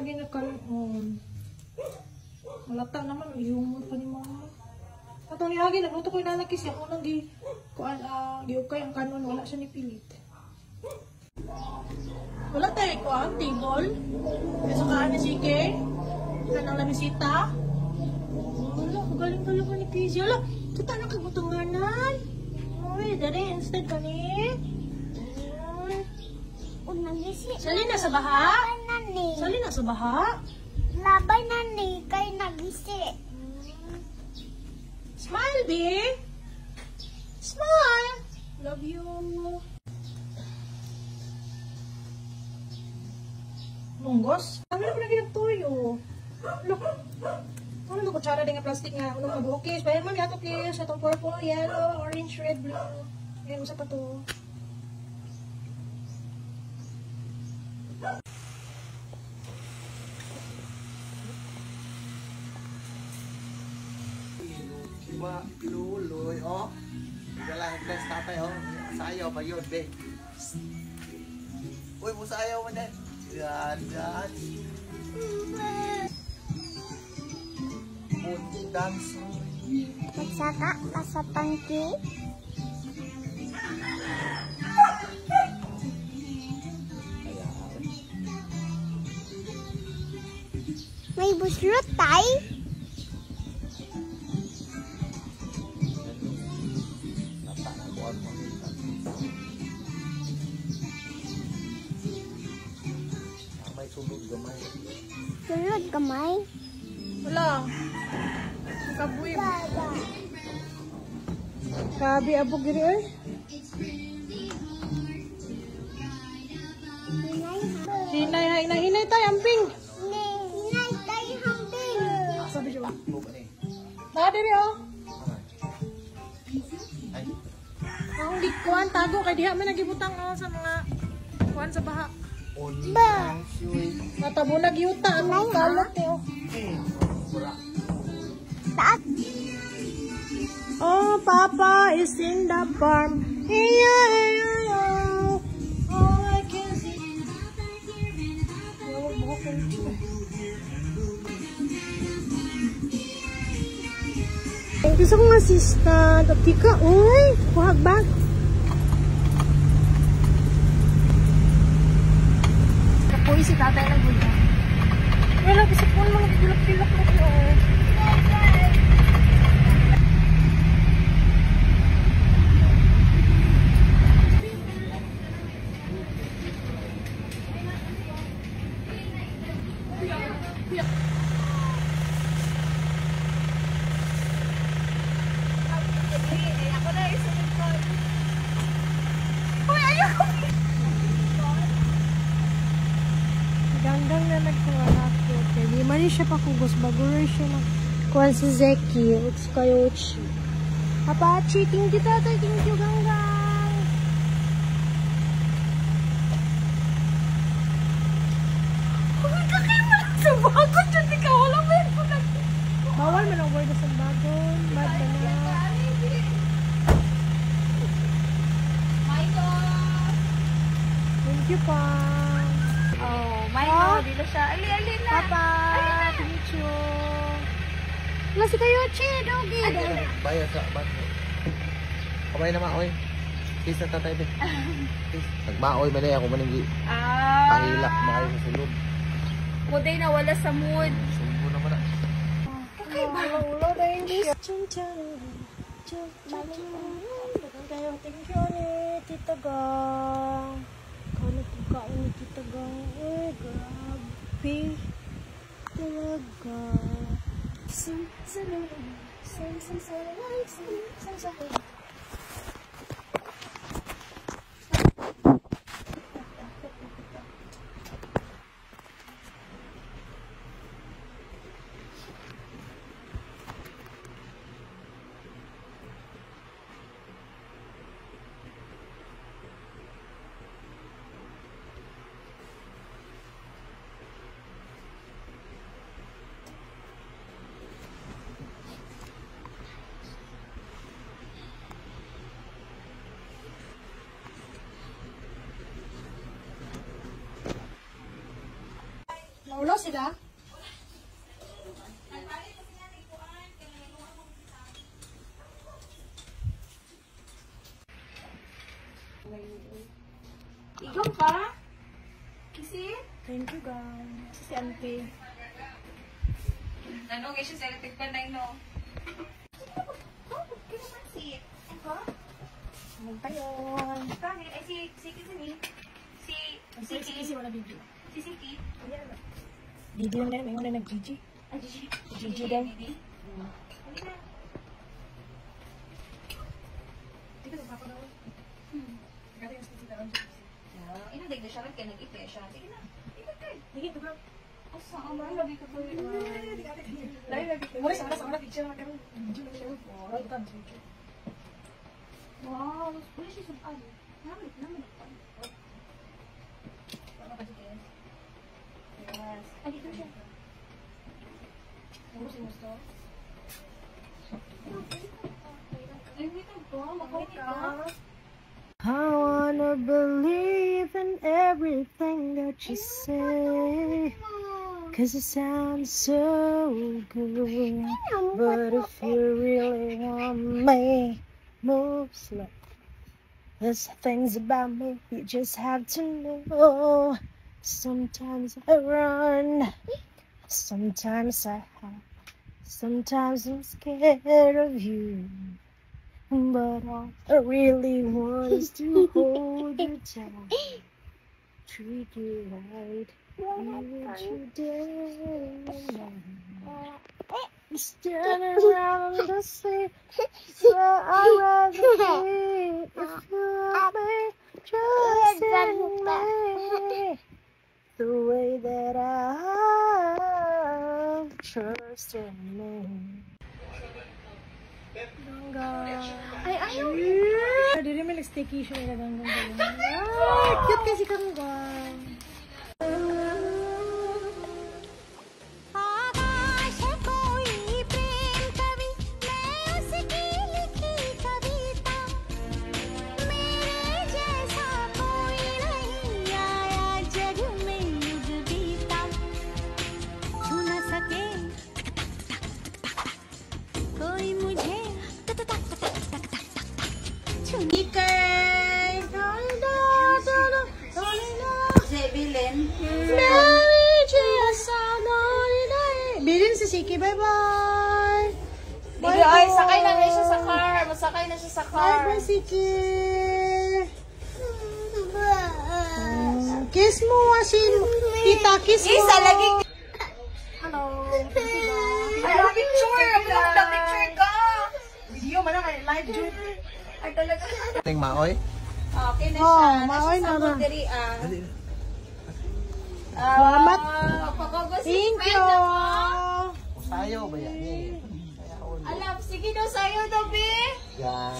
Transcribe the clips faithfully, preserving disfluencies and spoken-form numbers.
lagi na kanon. Malata naman, ihumol pa ni mama. Atong nilagi, nagluto ko yung lalaki siya. Kung nang gi, kuan, ah, giukay ang kanon, wala siya nipilit. Wala tayo kuan, table. Kaya kaan na sige. Kanang lamisita. Wala, kagaling-galing ka ni Kizzy. Wala, kita na kagutunganan. Uy, dari, instead ka ni. Sali na sa baha? Sali na sa baha? Labay na ni, kay nagisi. Smile, B. Smile. Love you. Munggos? Ano na pala ginagtuyo? Look. Ano na kutsara din nga plastic nga? Ano mag-ukis? Bayan man gato kis. Itong purple, yellow, orange, red, blue. Ayan, usa pa to. Diba, piluloy, oh. Bigala ang bless tatay, oh. Sayaw pa yun, be. Uy, musayaw mo din. Yan, yan. Moon dance. Magsaka ka sa tangki. May buslot tayo. May sulod gamay. Sulod gamay. Wala. Kabuy. Kabi abog diri oy. Hinay hay na hinay tay amping. Hinay tayo hambing. Sabi siya. Buka ni. Ta diri oh. Ay. Ang likuan tago kay diha man nagibutang oh, sa mga kuan sa baha. Ba. Natabunag yuta ang kalot eh oh. Taat. Oh, Papa is in the farm. Hey, hey, oh, all I can see. Oh, bukan itu. Gusto kong assistant. Tapi ka, uy, kuhag bag. Kapoy si tatay na gula. Wala, kasi po mga pilak-pilak mo siya. Ganggang na nagkuha ako. Hindi man siya pakugos. Bago rin siya na kuha si Zeki. It's Kayochi. Apache, thank you tatay. Thank you ganggang. Huwag ka kayo malang sa bagon. Diyan di ka wala mo yun. Bawal man ang word sa bagon. Bad na na. Thank you pa. Oh, may Oh. oh. Dito siya. Ali, ali na. Papa, Ali na. thank you. Wala si Kayochi, dogi. Bayad sa banko. Kamay na maoy. Kiss na tatay, be. Kiss. Nagmaoy man ako maninggi. Ah. Pangilak makayo sa sulod. Muday na wala sa mood. Sumbo naman na. Okay ba? Ulo na yun siya. Chun-chun. Chun-chun. Dagan kayo. Thank you ni Tita Gang. Kano pagkain ni Tita Gang. Eh, grabe. Talaga. Sim, sim, sim, sim, sim, sim, sim, sim. Ulo sila? Ikaw pa? Kasi? Thank you, guys. Si auntie. Ano, kasi sa electric pan na ino. Si, ako? Magtayon. Bakit? Ay, si, si Kisi ni? Si, si Si Kisi wala video. Si Siki? Video na rin. May una nag-G G. Ah, Gigi. Gigi daw. Gigi. Halika. Hindi ka nagpapanood. Hmm. Gata yung Kisi daw. Ah, ina, dahil na siya lang kaya nag-ipe siya. Sige na. Ikaw ka. Hindi ka ba? Asa, ang mga lagi ka ba yun? Lagi lagi. Muna sa oras, sa oras picture na karon. Video na siya. Oh, right time picture. Wow, wala siya sa ano. Naman, naman. Ano ka dito? Yes. Ay, dito siya. Ano si Musto? Ay, wait ako. Mag-wait ka. I wanna believe in everything that you say, 'cause it sounds so good. But if you really want me, move slow. There's things about me you just have to know. Sometimes I run, sometimes I hide, sometimes I'm scared of you. But all I really want is to hold you tight, treat you right, with you day and night. Stand around the sea, where I'd rather be. If you love me, trust in me, the way that I trust in me. Ay, ayaw. Dili may staycation na lang ng gano'n. Ay, cute kasi kang gang. Bilin si Siki, bye-bye! Bye, ay, sakay na rin siya sa car. Masakay na siya sa car. Bye-bye, Siki! Mm, kiss mo, Wasin! Tita, kiss mo! Isa, lagi. Hello! Ay, picture! Upload na picture ka! Video man na kayo, live joke! Ay, talaga. Ting maoy. Okay na Oh, siya. maoy Nasa na ba? sa diri, ah. Dali. Salamat! Pagkagos Thank you! Usayo ba yan? Eh. Alam, sige daw sa'yo, Dobi. Yan.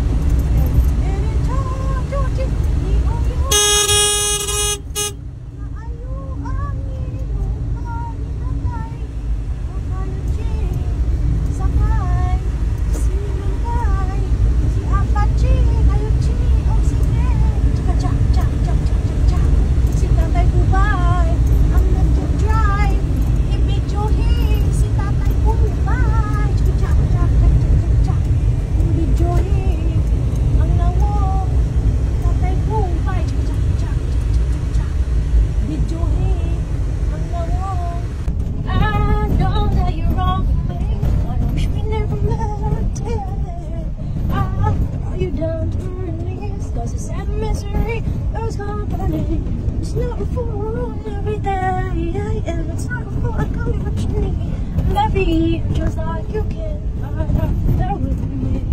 It's not for every day, and it's not for a good opportunity. Maybe just like you can find out there with me.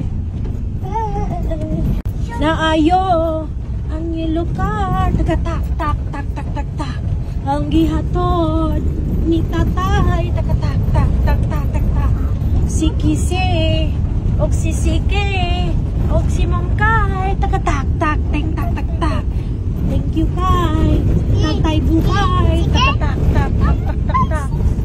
Naayo ang ilukar, tagatak tak tak tak tak tak. Ang gihatod ni tatay, tagatak tak tak tak tak tak. Si Kisi, og si Siki, og si Mangkay, tagatak tak tak tak tak tak. Thank you, Kai. Tatay Buhay. Tak, tak, tak, tak, tak, tak, tak.